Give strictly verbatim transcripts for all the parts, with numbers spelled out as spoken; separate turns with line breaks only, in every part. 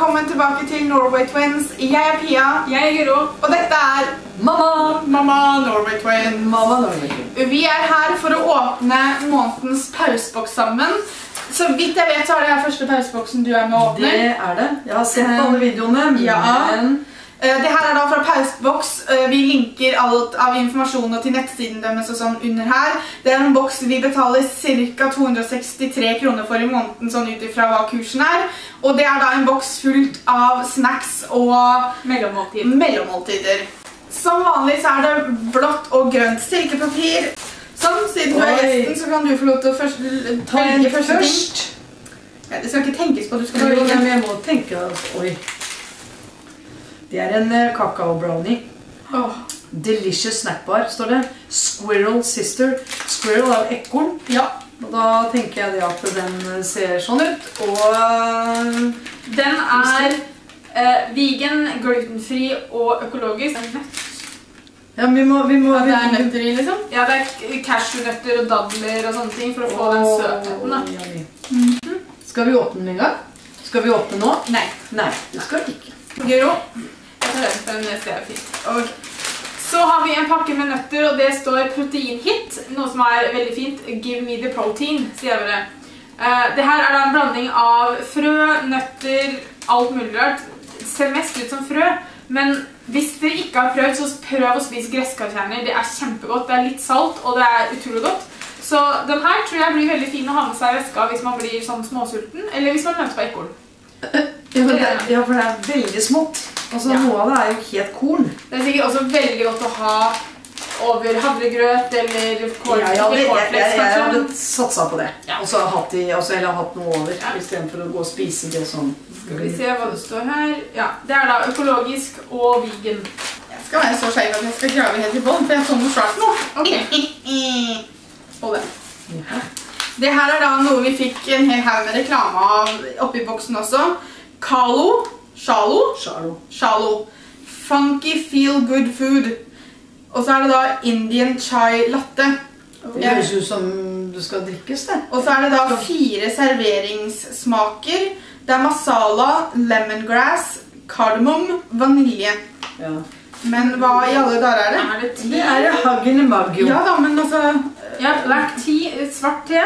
velkommen tilbake til Norway Twins. Jeg er Pia.
Jeg er Guro.
Og dette er
Mamma.
Mamma Norway Twins.
Mamma Norway Twins.
Vi er her for å åpne månedens pauseboks sammen. Så vidt jeg vet så er det her første pauseboksen du er med å åpne.
Det er det. Jeg har sett alle videoene,
ja.
Men...
Det her er da fra pauseboks. Vi linker alt av informasjon til nettsiden deres og sånn under her. Det er en boks vi betaler ca. to hundre og sekstitre kroner for i måneden, sånn ut ifra hva kursen er. Og det er da en boks fullt av snacks og
mellommåltid.
mellommåltider. Som vanlig så er det blått og grønt silkepapir. Sånn, siden du er gjesten så kan du få lov til å først,
ta en
første
først.
Ja, det skal ikke tenkes på at du skal
gjøre det. Jeg må tenke, oi. Det er en uh, kakao brownie.
Oh.
Delicious snackbar, står det. Squirrel Sister. Squirrel er ekorn.
Ja.
Og da tenker jeg det at den ser sånn ut. Og uh,
den er uh, vegan, glutenfri og økologisk.
Ja, vi må... Vi må
ja, det er nøtter i, liksom?
Ja, det er cashewnøtter og dadler og sånne ting for å få oh, den søtheten, da.
Ja, mm-hmm. Skal vi åpne den en gang? Skal vi åpne nå?
Nei.
Nei, det skal vi ikke.
Guro.
Jeg tar den, for den ser fint.
Okay.
Så har vi en pakke med nøtter, og det står proteinhit, noe som er veldig fint. Give me the protein, sier jeg bare. Uh, det her er da en blanding av frø, nøtter, alt mulig rart. Det ser mest ut som frø, men hvis dere ikke har prøvd, så prøv å spise gresskarkjerner. Det er kjempegodt, det er litt salt, og det er utrolig godt. Så den her tror jeg blir veldig fin å ha med seg i veska hvis man blir sånn småsulten, eller hvis man møter på ekorn.
Ja, det er, ja, for det er veldig smått. Altså, ja. Noe av det er jo helt korn.
Det er sikkert også veldig godt å ha over havregrøt eller cornflakes.
Ja, jeg, jeg, jeg, jeg hadde satset på det.
Ja. Og
så hatt de, altså, eller hatt noe over, ja. I stedet for å gå og spise det sånn.
Skal vi se hva det står her. Ja, det er da økologisk og vegan.
Jeg skal være så skjev at jeg skal grave helt i bånd, for jeg får noe svart nå.
Ok.
Og det. Ja. Det her er da noe vi fikk en hel haug med reklame av oppi boksen også. Kalo, Shalo,
Shalo,
Shalo, Funky Feel Good Food. Og så er det da Indian Chai Latte.
Det høres ut som det skal drikkes det.
Og så er det da fire serveringssmaker. Det er masala, lemongrass, kardemom, vanilje.
Ja.
Men hva i alle dager er det?
Er det te?
Det er det huggen i magio.
Ja da, men altså...
Ja, black tea, svart te.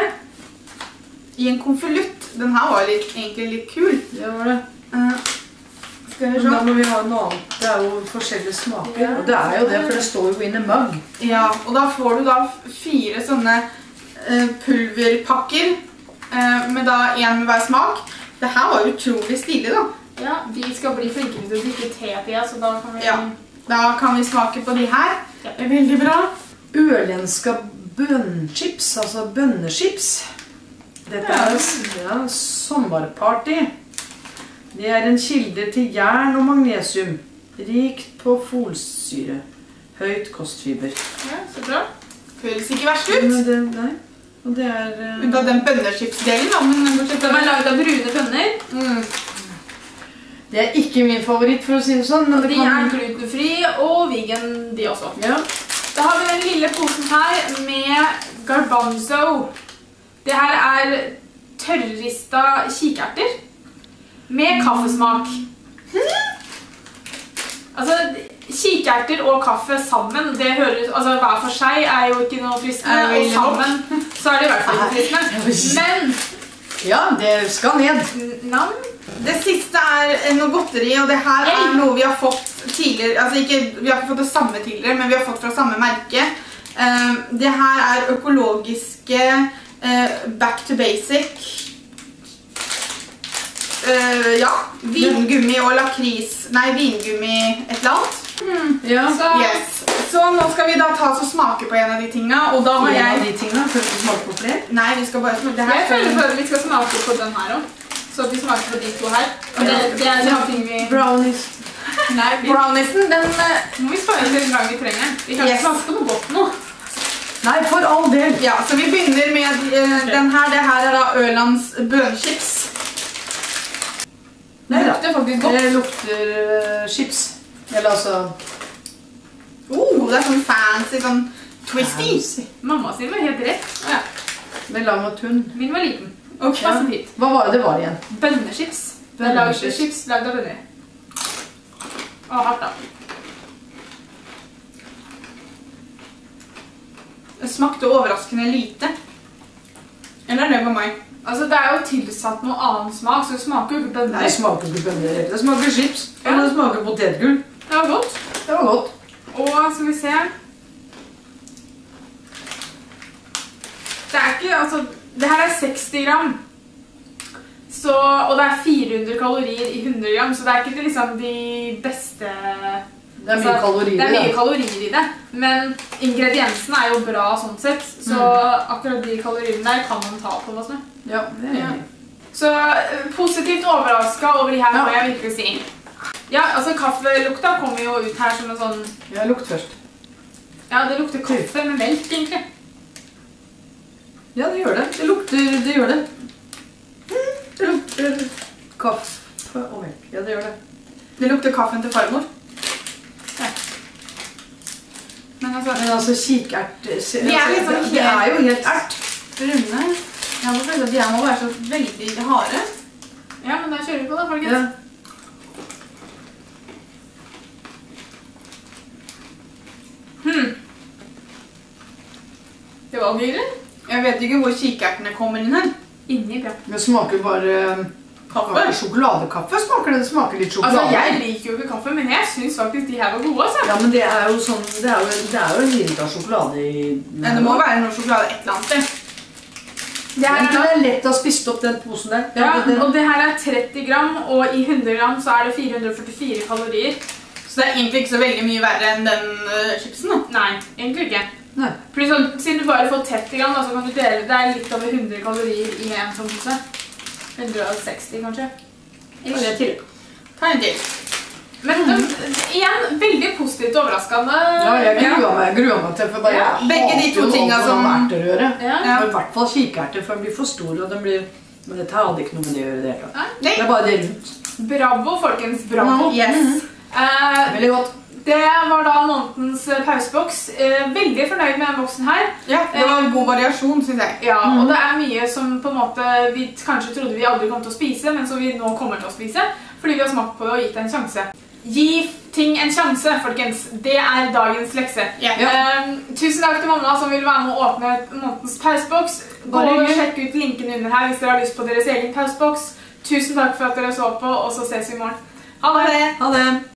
I en konvolutt. Den her var litt, egentlig litt kul.
Det var det.
Uh, skal vi se?
Da må vi ha noe annet. Det er jo forskjellige smaker. Ja. Og det er jo det, for det står jo in a mug.
Ja, og da får du da fire sånne uh, pulverpakker. Uh, med da en med hver smak. Det her var utrolig stilig da.
Ja, vi skal bli flinkere til å drikke te, Pia, så da kan vi...
Ja, da kan vi smake på de her. Det er veldig bra.
Ølenska bønnechips, altså bønnechips. Dette er ja, sommerparty. Det er en kilde til jern og magnesium. Rikt på folsyre. Høyt kostfiber.
Ja, så bra. Føles ikke verst ut.
Men det, nei. Og det er... Uh...
Ut av den bønnechipsdelen da, men...
De er laget av brune bønner.
Mm.
Det er ikke min favoritt, for å si det sånn. Men det
de
kan...
er glutenfri og vegan, de også.
Ja.
Da har vi den lille posen her med garbanzo. Det her er tørrrista kikerter med kaffesmak. Altså, kikerter og kaffe sammen, det høres, altså hver for seg er jo ikke noe fristende, og sammen så er det i hvert fall ikke fristende. Men...
Ja, det skal ned.
Nam.
Det siste er noe godteri, og det her er noe vi har fått tidligere, altså ikke, vi har ikke fått det samme tidligere, men vi har fått fra samme merke. Uh, det her er økologiske uh, back to basic. Uh, ja, vingummi og lakris, nei, vingummi et eller annet.
Mm.
Ja.
Så,
yes. Så nå skal vi da ta oss og smake på en av de tingene, og da har
en
jeg...
av de tingene, før vi smaker på flere?
Nei, vi skal bare smake det her.
Jeg føler for at vi skal smake på den her også. Så at vi smaker på de to her. Og det, det er sånn ting vi...
Brownies.
Nei, browniesen, den...
Må vi spare til en gang vi trenger. Vi kan yes. Ikke smake på noe godt nå.
Nei, for all del.
Ja, så vi begynner med uh, den her. Det her er da Ørlands bønchips. Det lukter faktisk godt.
Det lukter uh, chips. Eller altså...
Oh, det er sånn fancy, sånn twisty.
Fancy.
Mamma sin var helt rett.
Ja.
Med lam og tunn.
Min var liten.
Ok.
Passet hit.
Hva var det det var igjen?
Bønnechips. Det er laget chips, lagd av bønner. Å, hardt da.
Det smakte overraskende lite. Eller det var meg.
Altså, det er jo tilsatt noe annen smak, så det smaker jo ikke bønner.
Nei, det smaker ikke bønner. Det smaker chips. Ja. Og det smaker potetgull.
Det var godt.
Det var godt.
Og skal vi se. Det er ikke, altså, det her er seksti gram. Så, og det er fire hundre kalorier i hundre gram, så det er ikke liksom de beste...
Det er mye
altså,
kalorier i det.
Det er mye kalorier i det, men ingrediensene er jo bra sånn sett, så mm. akkurat de kaloriene der kan man ta på hva som er.
Ja, det er enig.
Så positivt overrasket over de her, må
ja.
jeg virkelig si. Ja, altså kaffelukta kommer jo ut her som en sånn...
Ja, lukt først.
Ja, det lukter kaffe med melk, egentlig.
Ja, det gjør det. Det lukter, det gjør det. Det lukter kaffe og melk. Ja, det gjør det.
Det lukter kaffen til farmor.
Ja. Men altså...
Men altså, kikert...
De er liksom helt...
Det er jo helt ert.
Brune. Jeg må føle at de må være så veldig harde.
Ja, men da kjører vi på da, folkens.
Ja.
Hmm. Det var mye.
Jeg vet ikke hvor kikertene kommer inn her.
Inni, ja.
Det smaker bare... Kaffe? Sjokoladekaffe smaker det. Det smaker litt sjokolade.
Altså, jeg liker jo ikke kaffe, men jeg synes faktisk de her var gode, altså.
Ja, men det er jo sånn... Det er jo, det er jo en liten av sjokolade i...
Men det må være noe sjokolade et eller annet sted.
Det her
er, er lett å ha spist opp den posen der.
Ja, og det her er tretti gram, og i hundre gram så er det fire hundre og førtifire kalorier.
Så det er egentlig ikke så veldig mye verre enn den uh, chipsen da?
Nei, egentlig ikke.
Nei.
Fordi så, siden du bare får tretti gram, da, så kan du dele det er litt over hundre kalorier i en sånn pose. hundre og seksti kanskje.
Ta det til.
Ta en til.
Men mm. de, igjen, veldig positivt overraskende.
Ja, jeg gruer meg, gruer meg til, for bare
ja.
Begge de to tingene som...
erterøre.
Ja.
Ja. I hvert fall kikerter, for de blir for store, og de blir... Men dette hadde ikke noe med det å gjøre det hele.
Nei.
Det er bare det rundt.
Bravo, folkens. Bravo.
No, yes.
Mm. Uh,
Veldig godt.
Det var da månedens pauseboks. Uh, veldig fornøyd med den boksen her.
Ja, det var en god variasjon, synes jeg.
Ja, mm. og det er mye som på en måte vi kanskje trodde vi aldri kom til å spise, men som vi nå kommer til å spise, fordi vi har smakt på det og gitt det en sjanse. Gi ting en sjanse, folkens. Det er dagens lekse.
Yeah.
Um, tusen takk til mamma som vil være med å åpne månedens pauseboks. Gå og sjekk ut linken under her hvis dere har lyst på deres egen pauseboks. Tusen takk for at dere så på, og så ses vi i morgen. Ha det!
Ha det!